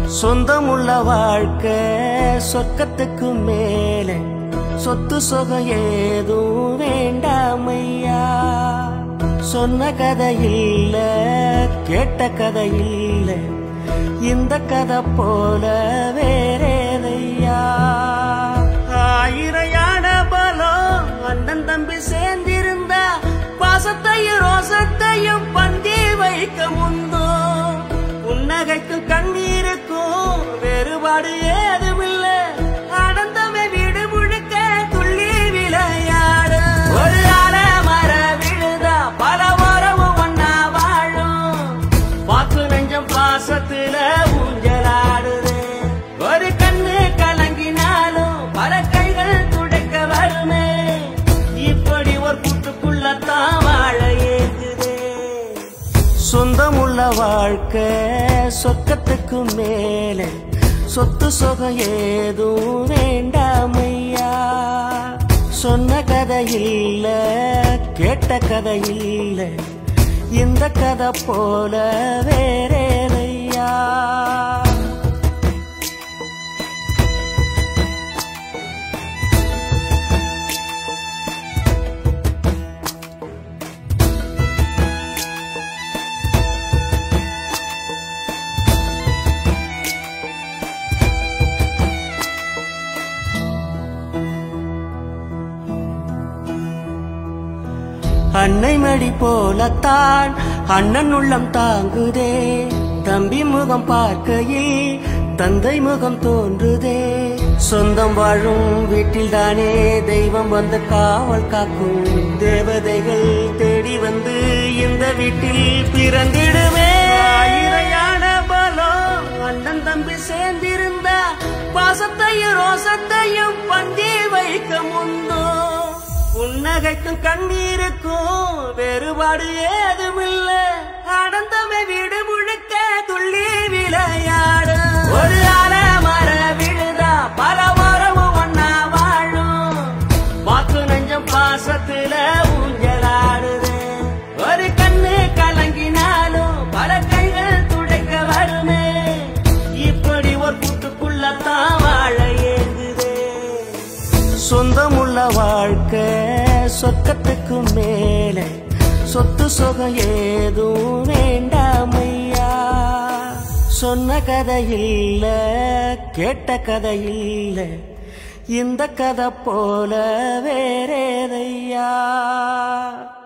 சொந்தமுள்ள வாழ்க்கை சொர்க்கத்துக்கு மேலே சொத்து சொகம் ஏதும் வேண்டாமையா. சொன்ன கதை இல்ல கேட்ட கதை இல்ல இந்த கதை போல வேறேதையா. ஆயிரையான பலம் அண்ணன் தம்பி சேர்ந்திருந்தா பாசத்தையும் ரோசத்தையும் பந்தி வைக்க முந்தோ. புன்னகைக்கும் கண்ணீருக்கும் வேறுபாடு ஏதுமில்ல. ஆனந்தமே வீடு முழுக்க துள்ளி விளையாடு. ஒரு அல மர விழுதா பல உறவும் ஒன்னா வாழும். வாக்கு நெஞ்சம் பாசத்துல ஊஞ்சலாடுது. ஒரு கண்ணு கலங்கினாலும் பல கைகள் துடைக்க வருமே. இப்படி ஒரு கூட்டுக்குள்ளத்தான் வாழ ஏகுதே. சொந்தமுள்ள வாழ்க்கை சொர்க்கத்துக்கு மேலே சொத்து சொகம் ஏதும் வேண்டாமையா. சொன்ன கதை இல்ல கேட்ட கதை இல்ல இந்த கதை போல வேறேதையா. அன்னை மடி போலத்தான் அண்ணன் உள்ளம் தாங்குதே. தம்பி முகம் பார்க்கையில் தந்தை முகம் தோன்றுதே. சொந்தம் வாழும் வீட்டில் தானே தெய்வம் வந்து காவல் காக்கும். தேவதைகள் தேடி வந்து இந்த வீட்டில் பிறந்திடுமே. ஆயிரையான பலம் அண்ணன் தம்பி சேர்ந்திருந்தா பாசத்தையும் ரோசத்தையும் பந்தி வைக்க முந்தோ. புன்னகைக்கும் கண்ணீருக்கும் வேறுபாடு ஏதுமில்ல. ஆனந்தமே வீடு முழுக்க துள்ளி விளையாடு. ஒரு அல மர விழுதா பல உறவும் ஒன்னா வாழும். வாக்கு நெஞ்சம் பாசத்துல ஊஞ்சலாடுது. ஒரு கண்ணு கலங்கினாலும் பல கைகள் துடைக்க வருமே. இப்படி ஒரு கூட்டுக்குள்ளத்தான் வாழ ஏங்குதே. சொந்தமுள்ள வாழ்க்கை சொர்க்கத்துக்கு மேலே சொத்து சொகம் ஏதும் வேண்டாமையா. சொன்ன கதை இல்ல கேட்ட கதை இல்ல இந்த கதை போல வேறேதையா.